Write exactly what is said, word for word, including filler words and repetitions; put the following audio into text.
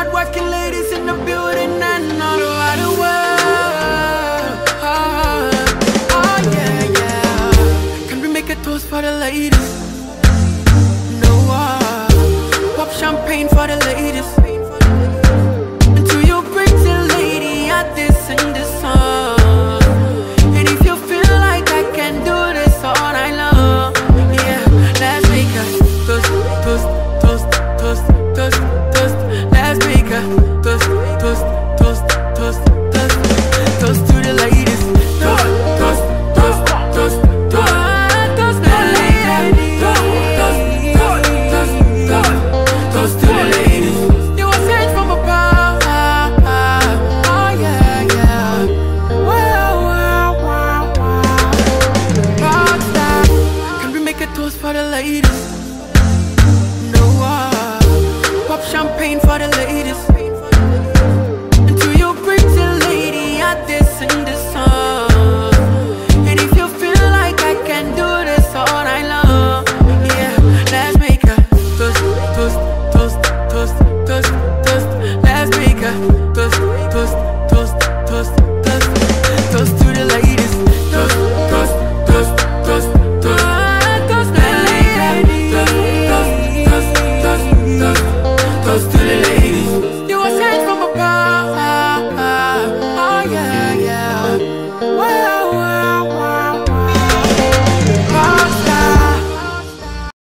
hardworking ladies in the building and all over the world. Oh, oh yeah, yeah. Can we make a toast for the ladies? No, uh, pop champagne for the ladies. And to you pretty lady, I this in this song. And if you feel like I can do this all night long, yeah, let's make a toast, toast, toast, toast, toast, toast. Let's make a toast, toast, toast, toast, toast, toast to the ladies. Toast, toast, toast, toast, toast, toast to the ladies. Toast, toast, toast, toast, toast to the ladies. You were sent from above. Oh yeah, yeah. Wow, wow, wow, wow. Rockstar. Can we make a toast for the ladies? No, uh, pop champagne for the ladies.